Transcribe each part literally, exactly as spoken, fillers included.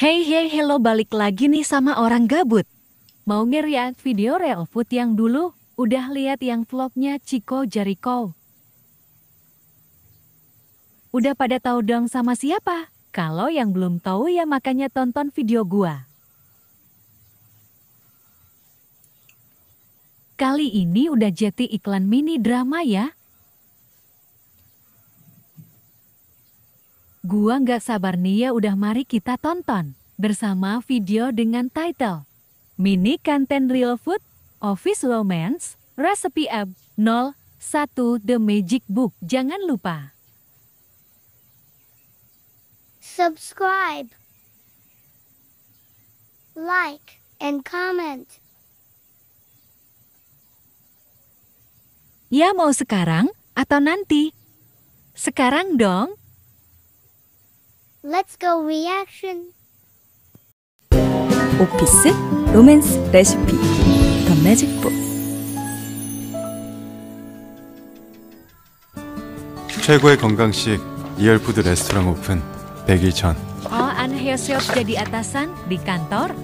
Hey hey hello, balik lagi nih sama orang gabut. Mau nge-react video real food yang dulu? Udah lihat yang vlognya Chico Jericho? Udah pada tahu dong sama siapa? Kalau yang belum tahu ya makanya tonton video gua. Kali ini udah jadi iklan mini drama ya. Gua nggak sabar nih ya, udah mari kita tonton bersama video dengan title Mini Content Real Food Office Romance Recipe App nol satu The Magic Book. Jangan lupa subscribe, like, and comment. Ya, mau sekarang atau nanti? Sekarang dong. Let's go reaction. 오피스 로맨스 레시피 더 매직북. 최고의 건강식 리얼푸드 레스토랑 오픈 백 일 전. Oh, aneh-siop jadi atasan di kantor?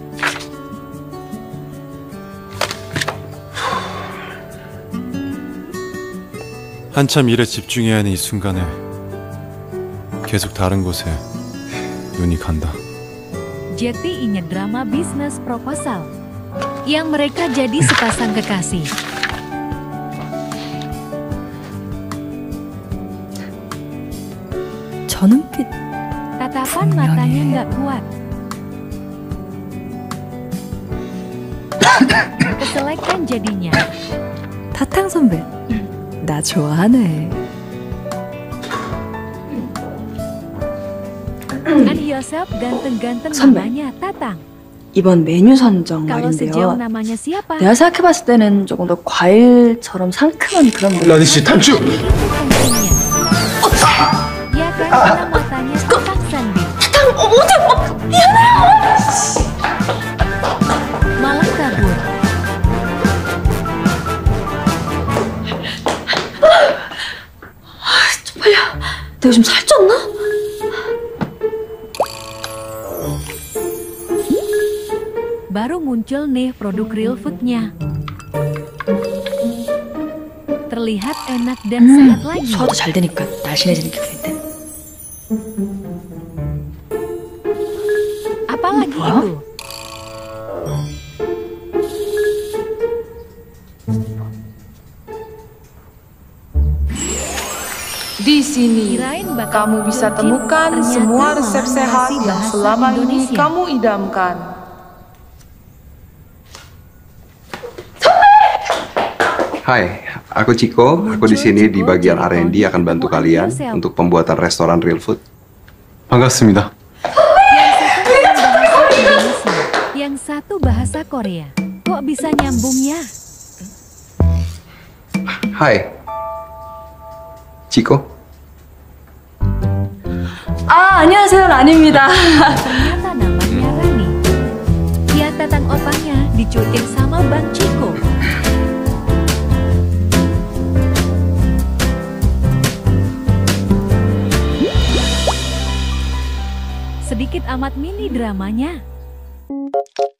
한참 일에 집중해야 하는 이 순간에 계속 다른 곳에 눈이 간다. Jadi ini drama bisnis proposal yang mereka jadi sepasang kekasih. 저 눈빛 Tatapan matanya nggak kuat. Keselekan jadinya. 타탕 선배 나 좋아하네. Anhyosep ganteng-ganteng 선배. namanya Tatang. 이번 메뉴 선정 Kalau sejauh 말인데요. namanya siapa? 내가 생각해봤을 때는 조금 더 과일처럼 상큼한 그런 거. 라니 씨 탈출! Tentunya. Ya kan, karena matanya Tatang Sandi. Malah kabur. 쪽팔려. 내가 좀 살쪘나? Baru muncul nih produk real foodnya. Terlihat enak dan sehat lagi. 소화도 잘 되니까 날씬해지는 기분인데. Apalagi Apa? itu? Di sini, Kirain bakal kamu bisa muncul temukan ternyata semua malah resep sehat ngasih yang bahasa selama ini Indonesia. kamu idamkan. Hai, aku Chico. Aku di sini di bagian R and D akan bantu kalian untuk pembuatan restoran real food. 반갑습니다. Yang satu bahasa Korea. Kok bisa nyambungnya? Hai, Chico. 아 안녕하세요 라니입니다. Ternyata namanya Rani. Ya, Tatang opanya dicuekin sama Bang Chico. Sedikit amat mini dramanya.